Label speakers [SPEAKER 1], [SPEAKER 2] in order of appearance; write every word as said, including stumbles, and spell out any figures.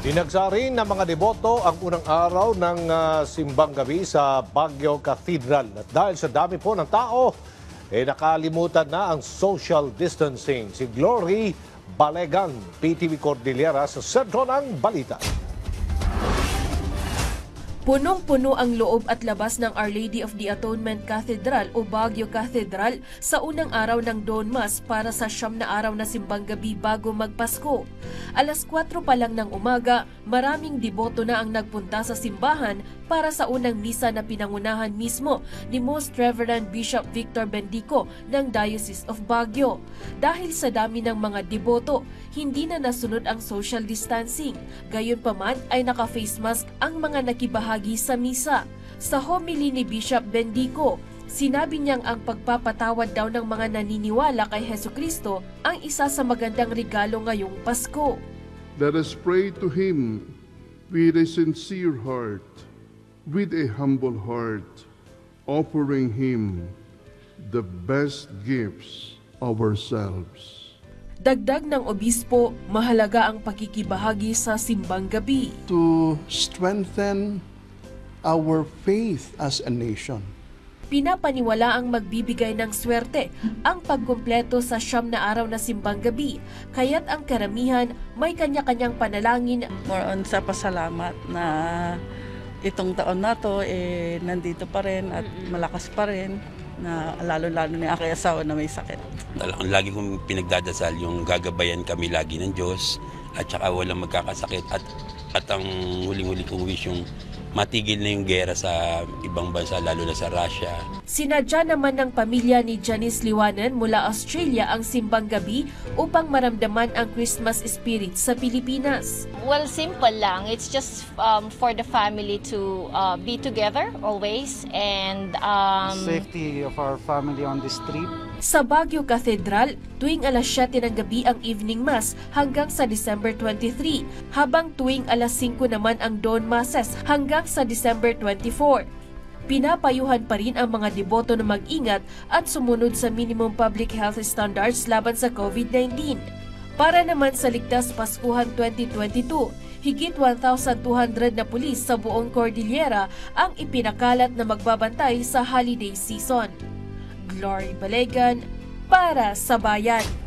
[SPEAKER 1] Dinagsa rin ng mga deboto ang unang araw ng uh, simbang gabi sa Baguio Cathedral. At dahil sa dami po ng tao, eh nakalimutan na ang social distancing. Si Glory Balegan, P T V Cordillera sa sentro ng balita.
[SPEAKER 2] Punong-puno ang loob at labas ng Our Lady of the Atonement Cathedral o Baguio Cathedral sa unang araw ng Dawn Mass para sa siyam na araw na simbang gabi bago magpasko. Alas kwatro pa lang ng umaga, maraming deboto na ang nagpunta sa simbahan para sa unang misa na pinangunahan mismo ni Most Reverend Bishop Victor Bendico ng Diocese of Baguio. Dahil sa dami ng mga deboto, hindi na nasunod ang social distancing. Gayunpaman ay naka-face mask ang mga nakibahagi sa misa. Sa homily ni Bishop Bendico, sinabi niyang ang pagpapatawad daw ng mga naniniwala kay Hesukristo ang isa sa magandang regalo ngayong Pasko.
[SPEAKER 3] Let us pray to Him with a sincere heart, with a humble heart, offering Him the best gifts ourselves.
[SPEAKER 2] Dagdag ng obispo, mahalaga ang pakikibahagi sa simbang gabi.
[SPEAKER 4] To strengthen our faith as a nation.
[SPEAKER 2] Pinapaniwala ang magbibigay ng swerte ang pagkumpleto sa siyam na araw na simbang gabi, kaya't ang karamihan may kanya-kanyang panalangin.
[SPEAKER 5] More on sa pasalamat na itong taon na to eh, nandito pa rin at malakas pa rin, na lalo-lalo ni aking asawa na may sakit.
[SPEAKER 6] Lagi kong pinagdadasal yung gagabayan kami lagi ng Diyos at saka walang magkakasakit at, at ang huling-huli kong wish yung matigil na yung gera sa ibang bansa, lalo na sa Russia.
[SPEAKER 2] Sinadya naman ng pamilya ni Janice Liwanan mula Australia ang simbang gabi upang maramdaman ang Christmas spirit sa Pilipinas.
[SPEAKER 7] Well, simple lang. It's just um, for the family to uh, be together always and um,
[SPEAKER 8] safety of our family on this trip.
[SPEAKER 2] Sa Baguio Cathedral, tuwing alas siyete ng gabi ang evening mass hanggang sa December twenty-three, habang tuwing alas singko naman ang dawn masses hanggang sa December twenty-four. Pinapayuhan pa rin ang mga deboto na mag-ingat at sumunod sa minimum public health standards laban sa COVID nineteen. Para naman sa Ligtas Paskuhan twenty twenty-two, higit one thousand two hundred na pulis sa buong Cordillera ang ipinakalat na magbabantay sa holiday season. Glory Balegan para sa Bayan.